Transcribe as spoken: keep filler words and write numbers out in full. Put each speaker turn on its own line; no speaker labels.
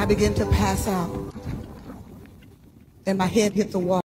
began to pass out, and my head hit the wall.